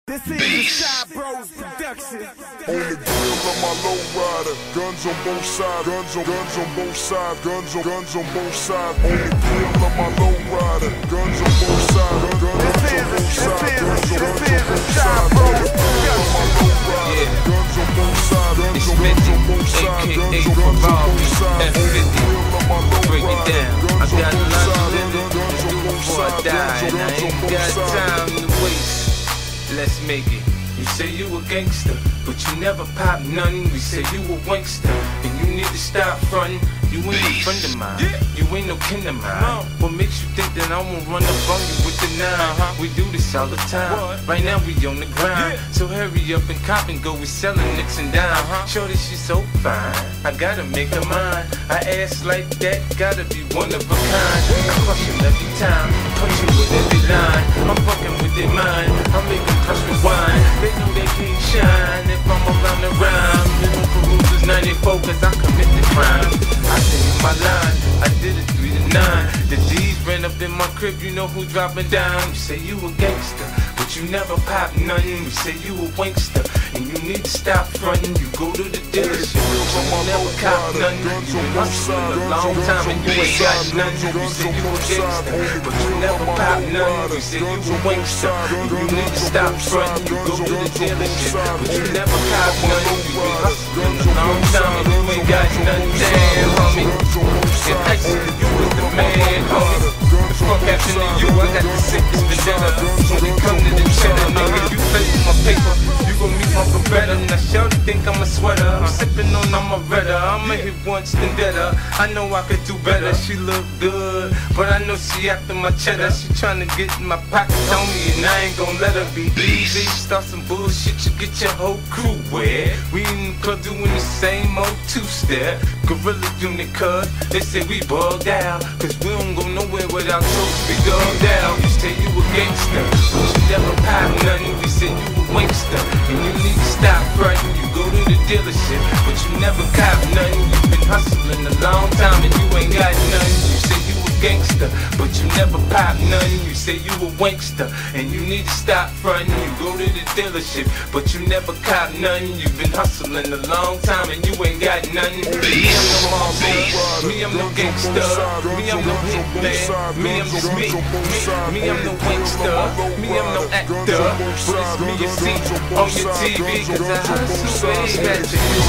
This is the Shy Bros production. On the grill of my low rider, guns on both sides, guns on both sides, guns on both sides. On the grill of my low rider, guns on both sides, guns on both sides, guns on both sides. On the grill of my low rider, guns on both sides, guns on both sides, guns on both sides. On the grill of my low rider, guns on both sides, guns on both sides, guns on both sides. Let's make it. You say you a gangster, but you never pop none. We say you a wankster, and you need to stop frontin'. You ain't a friend of mine, you ain't no kin of mine. What makes you think that I won't run up on you with the 9? We do this all the time. Right now we on the grind, so hurry up and cop and go. We sellin' nicks and dimes. Shorty, she's so fine, I gotta make her mine. I ass like that, gotta be one of a kind. I crush him every time, punch him with every line. I'm fucking with their mind, I'm making crush rewind. They know they can't shine if I'm around the rhyme. Little perusers 94, cause I commit the crime. I say in my line, I did it 3 to 9. The D's ran up in my crib, you know who dropping down. You say you a gangster, but you never pop nothing. You say you a wankster, and you need to stop frontin'. You go to the dealership, but you never cop nothing. You been hustling a long time and you ain't got nothing. You say you a gangster, but you never pop nothing. You say you a wankster, and you need to stop frontin'. You go to the dealership, but you never cop nothing. You been hustling a long time and you ain't got nothing. Damn, homie, and actually you was the man, homie. The fuck happened to you? I got the sickest vendetta. When it come to the cheddar, nigga, you play with my paper, you gon' meet my better. Now shorty think I'm a sweater, I'm sippin' on Amaretta. I'ma hit once then better. I know I could do better. She look good, but I know she after my cheddar. She tryna get in my pockets on me, and I ain't gon' let her be easy. Start some bullshit, you get your whole crew wet. We in the club doing the same old two-step. Gorilla unit, cuz they say we bugged out, cause we don't go nowhere without tropes. We gugged out. You say you a gangster, but you never pop nothing. We say you a wankster, and you need to stop frontin'. You go to the dealership, but you never cop nothing. You been hustling a long time and you ain't got nothing. You say you a gangster, but you never pop nothing. You say you a wankster, and you need to stop frontin'. You go to the dealership, but you never cop nothing. You been hustling a long time and you ain't got nothing. Me, I'm no mafia. Me, I'm no gangster. Me, I'm no hitman. Me, I'm just me. Me, I'm no wankster. Me, I'm no actor. But it's me you see on your TV, cause I hustle way back to you.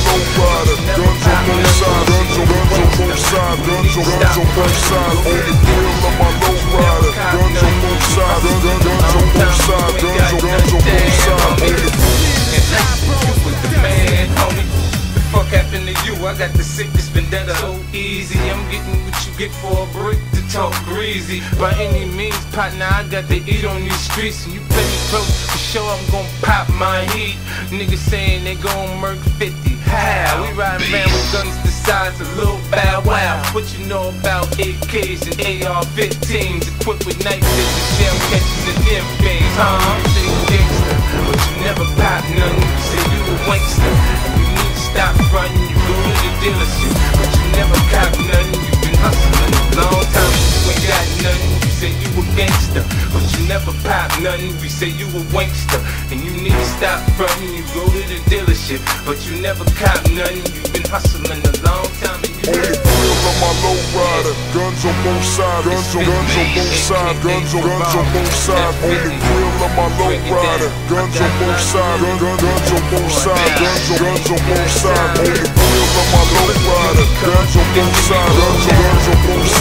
Guns on both sides, guns on both sides, guns on both sides. On the grill of my low rider, guns on both sides, guns on both sides, guns on both sides. You was the man, homie. The fuck happened to you? I got the sickest vendetta. So easy, I'm getting what you get for a brick to talk greasy. By any means, partner, I got to eat on these streets. And you play me close, for sure I'm gon' pop my heat. Niggas saying they gon' murk 50. How? We riding around with guns the size of Lil Bow Wow. What you know about AKs and AR-15s equipped with night vision, shell catches and M-things, huh? You say you gangster, but you never pop nothing. You say you a wankster, and you need to stop frontin'. You go to the dealership, but you never cop nothing. You been hustling a long time and you ain't got nothing. You say you a gangster, but you never pop nothing. We say you a wankster, and you need to stop frontin'. You go to the dealership, but you never cop nothing. You been hustling a long time and you on the grill of my low rider, guns on both sides, guns on both sides, guns on both sides. On the grill of my low rider, guns on both sides, guns on both sides, guns on both sides. On the grill of my low rider, guns on both sides, guns on both sides.